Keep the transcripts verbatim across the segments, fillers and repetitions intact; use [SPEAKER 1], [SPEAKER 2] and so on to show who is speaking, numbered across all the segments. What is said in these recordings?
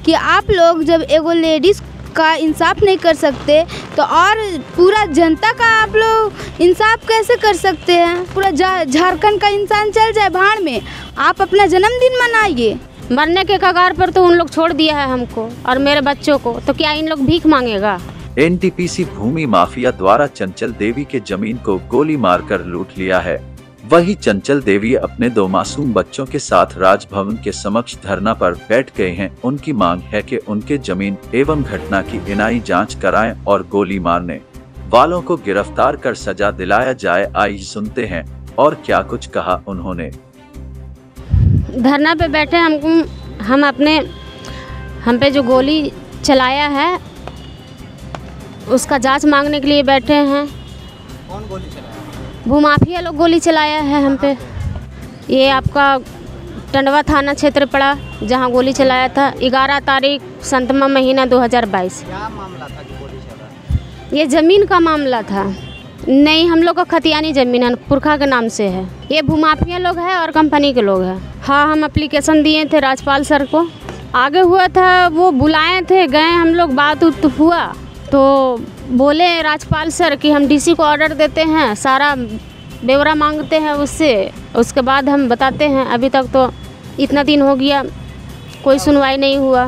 [SPEAKER 1] कि आप लोग जब एगो लेडीज़ का इंसाफ नहीं कर सकते तो और पूरा जनता का आप लोग इंसाफ कैसे कर सकते हैं। पूरा झारखंड का इंसान चल जाए भाड़ में, आप अपना जन्मदिन मनाइए।
[SPEAKER 2] मरने के कगार पर तो उन लोग छोड़ दिया है हमको और मेरे बच्चों को, तो क्या इन लोग भीख मांगेगा।
[SPEAKER 3] एन टी पी सी भूमि माफिया द्वारा चंचल देवी के जमीन को गोली मारकर लूट लिया है। वही चंचल देवी अपने दो मासूम बच्चों के साथ राजभवन के समक्ष धरना पर बैठ गए हैं। उनकी मांग है कि उनके जमीन एवं घटना की एनआई जांच कराएं और गोली मारने वालों को गिरफ्तार कर सजा दिलाया जाए। आइए सुनते हैं और क्या कुछ कहा उन्होंने।
[SPEAKER 2] धरना पे बैठे हमको हम अपने हम पे जो गोली चलाया है उसका जांच मांगने के लिए बैठे हैं।
[SPEAKER 4] कौन गोली चलाया?
[SPEAKER 2] भूमाफिया लोग गोली चलाया है हम पे। ये आपका टंडवा थाना क्षेत्र पड़ा जहां गोली चलाया था ग्यारह तारीख संतमा महीना दो हज़ार बाईस।
[SPEAKER 4] क्या मामला था जो गोली चला?
[SPEAKER 2] ये ज़मीन का मामला था। नहीं, हम लोग का खतियानी ज़मीन है, पुरखा के नाम से है। ये भूमाफिया लोग हैं और कंपनी के लोग हैं। हाँ, हम एप्लीकेशन दिए थे राज्यपाल सर को। आगे हुआ था वो बुलाए थे, गए हम लोग, बात उत हुआ तो बोले राज्यपाल सर कि हम डीसी को ऑर्डर देते हैं, सारा ब्यौरा मांगते हैं उससे, उसके बाद हम बताते हैं। अभी तक तो इतना दिन हो गया, कोई सुनवाई नहीं हुआ।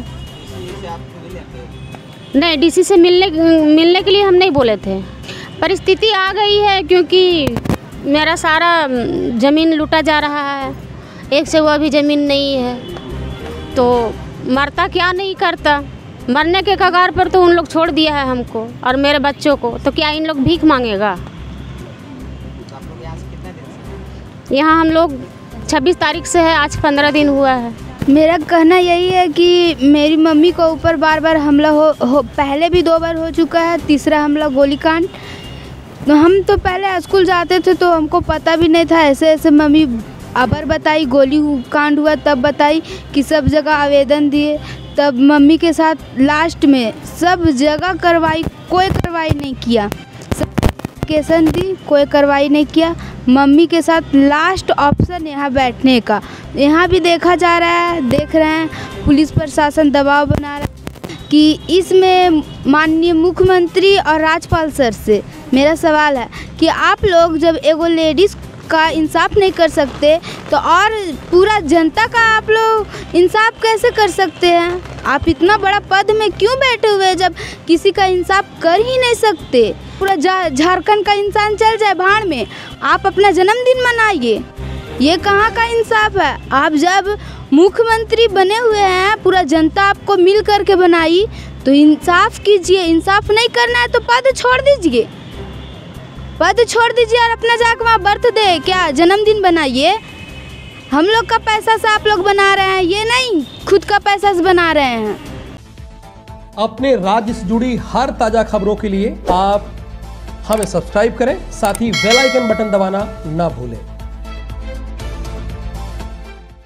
[SPEAKER 2] नहीं, डीसी से मिलने मिलने के लिए हम नहीं बोले थे। परिस्थिति आ गई है क्योंकि मेरा सारा ज़मीन लूटा जा रहा है, एक से वो भी ज़मीन नहीं है, तो मरता क्या नहीं करता। मरने के कगार पर तो उन लोग छोड़ दिया है हमको और मेरे बच्चों को, तो क्या इन लोग भीख मांगेगा।
[SPEAKER 4] आप लोग यहाँ से कितने दिन से?
[SPEAKER 2] यहाँ हम लोग छब्बीस तारीख से है, आज पंद्रह दिन हुआ है।
[SPEAKER 1] मेरा कहना यही है कि मेरी मम्मी को ऊपर बार बार हमला हो, हो पहले भी दो बार हो चुका है, तीसरा हमला गोलीकांड। तो हम तो पहले स्कूल जाते थे तो हमको पता भी नहीं था, ऐसे ऐसे मम्मी अबर बताई गोली कांड हुआ, तब बताई कि सब जगह आवेदन दिए, तब मम्मी के साथ लास्ट में सब जगह कार्रवाई, कोई कार्रवाई नहीं किया। सब एप्लीकेशन दी, कोई कार्रवाई नहीं किया। मम्मी के साथ लास्ट ऑप्शन यहाँ बैठने का, यहाँ भी देखा जा रहा है, देख रहे हैं पुलिस प्रशासन दबाव बना रहा है कि इसमें माननीय मुख्यमंत्री और राज्यपाल सर से मेरा सवाल है कि आप लोग जब एगो लेडीज़ का इंसाफ नहीं कर सकते तो और पूरा जनता का आप लोग इंसाफ कैसे कर सकते हैं। आप इतना बड़ा पद में क्यों बैठे हुए जब किसी का इंसाफ कर ही नहीं सकते। पूरा झारखंड का इंसान चल जाए भाड़ में, आप अपना जन्मदिन मनाइए। ये कहाँ का इंसाफ है। आप जब मुख्यमंत्री बने हुए हैं, पूरा जनता आपको मिल करके बनाई, तो इंसाफ कीजिए। इंसाफ नहीं करना है तो पद छोड़ दीजिए, पद छोड़ दीजिए और अपना जाकर वहाँ बर्थडे क्या जन्मदिन बनाइए। हम लोग का पैसा से आप लोग बना रहे हैं, ये नहीं खुद का पैसा से बना रहे हैं।
[SPEAKER 5] अपने राज्य से जुड़ी हर ताजा खबरों के लिए आप हमें सब्सक्राइब करें, साथ ही बेल आइकन बटन दबाना ना भूलें।